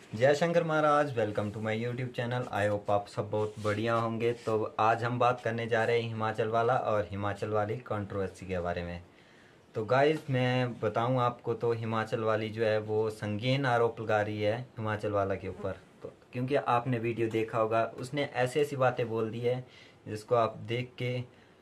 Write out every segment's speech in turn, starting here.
जय Shankar Maharaj, welcome to my YouTube channel. I hope आप सब बहुत बढ़िया होंगे। तो आज हम बात करने जा रहे हैं हिमाचल वाला और हिमाचल वाली कंट्रोवर्सी के बारे में। तो गाइस, मैं बताऊं आपको तो हिमाचल वाली जो है वो संगीन आरोप लगा रही है हिमाचल वाला के ऊपर। तो क्योंकि आपने वीडियो देखा होगा, उसने ऐसी ऐसी बातें बोल दी है जिसको आप देख के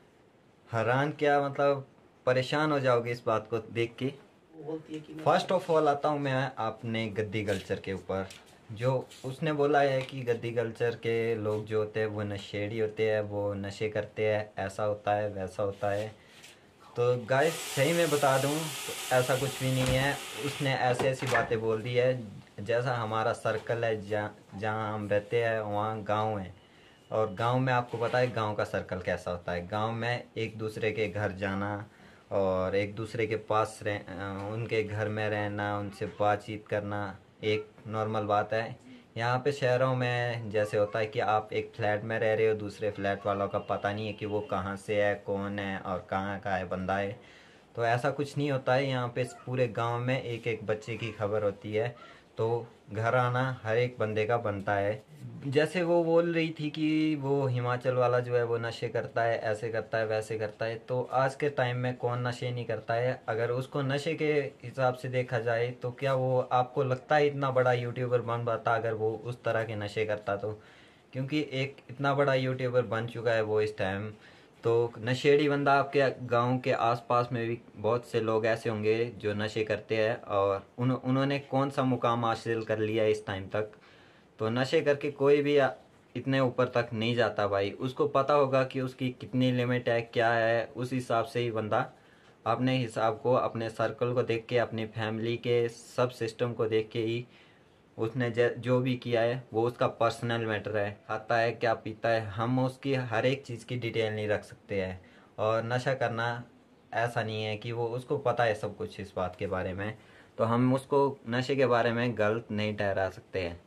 हैरान, क्या मतलब परेशान हो जाओगे इस बात को देख के। फर्स्ट ऑफ ऑल आता हूँ मैं अपने गद्दी कल्चर के ऊपर। जो उसने बोला है कि गद्दी कल्चर के लोग जो होते हैं वो नशेड़ी होते हैं, वो नशे करते हैं, ऐसा होता है वैसा होता है। तो गाइस सही में बता दूं तो ऐसा कुछ भी नहीं है। उसने ऐसी ऐसी बातें बोल दी है, जैसा हमारा सर्कल है जहाँ हम रहते हैं वहाँ गांव है। और गांव में आपको पता है गांव का सर्कल कैसा होता है। गांव में एक दूसरे के घर जाना और एक दूसरे के पास उनके घर में रहना, उनसे बातचीत करना एक नॉर्मल बात है। यहाँ पे शहरों में जैसे होता है कि आप एक फ्लैट में रह रहे हो, दूसरे फ्लैट वालों का पता नहीं है कि वो कहाँ से है, कौन है और कहाँ का है बंदा है। तो ऐसा कुछ नहीं होता है। यहाँ पे पूरे गांव में एक एक बच्चे की खबर होती है। तो घर आना हर एक बंदे का बनता है। जैसे वो बोल रही थी कि वो हिमाचल वाला जो है वो नशे करता है, ऐसे करता है वैसे करता है। तो आज के टाइम में कौन नशे नहीं करता है? अगर उसको नशे के हिसाब से देखा जाए तो क्या वो आपको लगता है इतना बड़ा यूट्यूबर बन पाता अगर वो उस तरह के नशे करता? तो क्योंकि एक इतना बड़ा यूट्यूबर बन चुका है वो इस टाइम। तो नशेड़ी बंदा आपके गांव के आसपास में भी बहुत से लोग ऐसे होंगे जो नशे करते हैं, और उन्होंने कौन सा मुकाम हासिल कर लिया है इस टाइम तक। तो नशे करके कोई भी इतने ऊपर तक नहीं जाता भाई। उसको पता होगा कि उसकी कितनी लिमिट है, क्या है, उस हिसाब से ही बंदा अपने हिसाब को, अपने सर्कल को देख के, अपनी फैमिली के सब सिस्टम को देख के ही उसने जो भी किया है वो उसका पर्सनल मैटर है। खाता है क्या पीता है, हम उसकी हर एक चीज़ की डिटेल नहीं रख सकते हैं। और नशा करना ऐसा नहीं है कि वो उसको पता है सब कुछ इस बात के बारे में, तो हम उसको नशे के बारे में गलत नहीं ठहरा सकते हैं।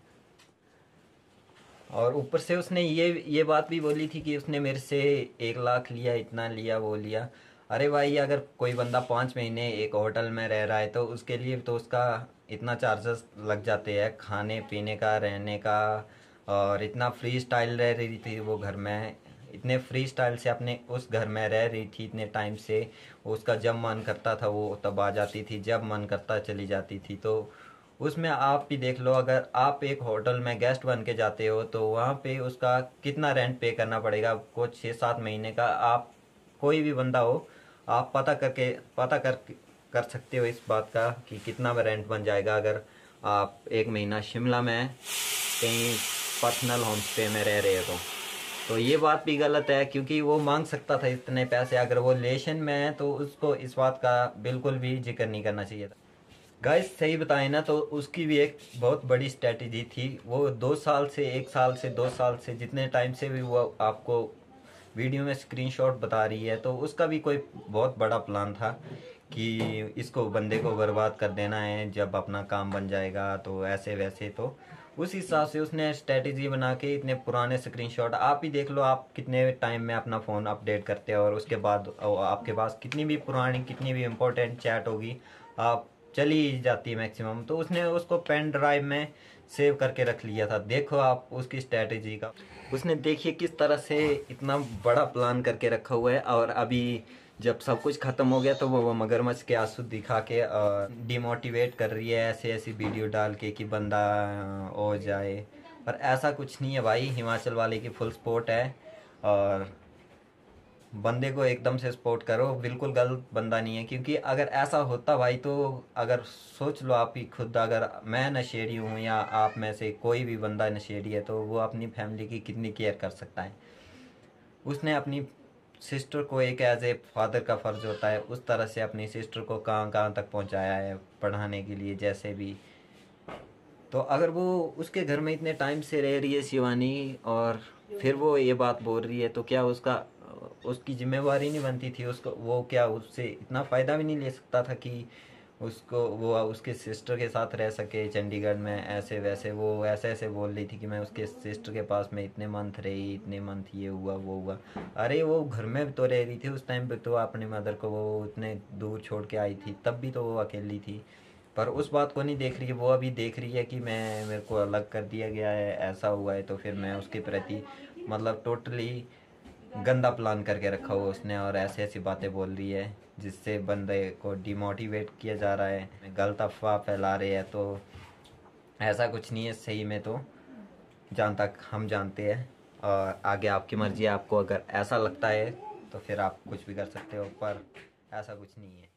और ऊपर से उसने ये बात भी बोली थी कि उसने मेरे से 1 लाख लिया, इतना लिया, वो लिया। अरे भाई, अगर कोई बंदा 5 महीने एक होटल में रह रहा है तो उसके लिए तो उसका इतना चार्जेस लग जाते हैं, खाने पीने का, रहने का। और इतना फ्री स्टाइल रह रही थी वो घर में, इतने फ्री स्टाइल से अपने उस घर में रह रही थी इतने टाइम से। उसका जब मन करता था वो तब आ जाती थी, जब मन करता चली जाती थी। तो उसमें आप भी देख लो, अगर आप एक होटल में गेस्ट बन के जाते हो तो वहाँ पे उसका कितना रेंट पे करना पड़ेगा आपको, 6-7 महीने का। आप कोई भी बंदा हो, आप पता कर सकते हो इस बात का कि कितना रेंट बन जाएगा अगर आप 1 महीना शिमला में कहीं पर्सनल होम स्टे में रह रहे हो। तो ये बात भी गलत है, क्योंकि वो मांग सकता था इतने पैसे। अगर वो रिलेशन में है तो उसको इस बात का बिल्कुल भी जिक्र नहीं करना चाहिए था। गाइस सही बताए ना, तो उसकी भी एक बहुत बड़ी स्ट्रेटेजी थी। वो 2 साल से, 1 साल से, 2 साल से, जितने टाइम से भी वो आपको वीडियो में स्क्रीनशॉट बता रही है, तो उसका भी कोई बहुत बड़ा प्लान था कि इसको बंदे को बर्बाद कर देना है, जब अपना काम बन जाएगा तो ऐसे वैसे। तो उस हिसाब से उसने स्ट्रेटेजी बना के इतने पुराने स्क्रीनशॉट आप ही देख लो, आप कितने टाइम में अपना फ़ोन अपडेट करते हो और उसके बाद आपके पास कितनी भी पुरानी, कितनी भी इम्पोर्टेंट चैट होगी, आप चली जाती है मैक्सिमम। तो उसने उसको पेन ड्राइव में सेव करके रख लिया था। देखो आप उसकी स्ट्रेटेजी का, उसने देखिए किस तरह से इतना बड़ा प्लान करके रखा हुआ है। और अभी जब सब कुछ खत्म हो गया तो वो मगरमच्छ के आंसू दिखा के डिमोटिवेट कर रही है, ऐसे ऐसी वीडियो डाल के कि बंदा हो जाए। पर ऐसा कुछ नहीं है भाई, हिमाचल वाले की फुल सपोर्ट है। और बंदे को एकदम से सपोर्ट करो, बिल्कुल गलत बंदा नहीं है। क्योंकि अगर ऐसा होता भाई, तो अगर सोच लो आप ही खुद, अगर मैं नशेड़ी हूँ या आप में से कोई भी बंदा नशेड़ी है, तो वो अपनी फैमिली की कितनी केयर कर सकता है। उसने अपनी सिस्टर को, एक एज ए फादर का फ़र्ज होता है, उस तरह से अपनी सिस्टर को कहाँ कहाँ तक पहुँचाया है पढ़ाने के लिए जैसे भी। तो अगर वो उसके घर में इतने टाइम से रह रही है शिवानी, और फिर वो ये बात बोल रही है, तो क्या उसका उसकी जिम्मेवारी नहीं बनती थी उसको? वो क्या उससे इतना फ़ायदा भी नहीं ले सकता था कि उसको वो उसके सिस्टर के साथ रह सके चंडीगढ़ में, ऐसे वैसे? वो ऐसे ऐसे बोल रही थी कि मैं उसके सिस्टर के पास में इतने मंथ रही, इतने मंथ ये हुआ वो हुआ। अरे वो घर में भी तो रह रही थी उस टाइम पे, तो अपनी मदर को वो इतने दूर छोड़ के आई थी, तब भी तो वो अकेली थी। पर उस बात को नहीं देख रही है। वो अभी देख रही है कि मेरे को अलग कर दिया गया है, ऐसा हुआ है, तो फिर मैं उसके प्रति मतलब टोटली गंदा प्लान करके रखा हुआ उसने, और ऐसी ऐसी बातें बोल रही है जिससे बंदे को डिमोटिवेट किया जा रहा है, गलत अफवाह फैला रहे हैं। तो ऐसा कुछ नहीं है सही में, तो जहाँ तक हम जानते हैं। और आगे आपकी मर्जी है, आपको अगर ऐसा लगता है तो फिर आप कुछ भी कर सकते हो, पर ऐसा कुछ नहीं है।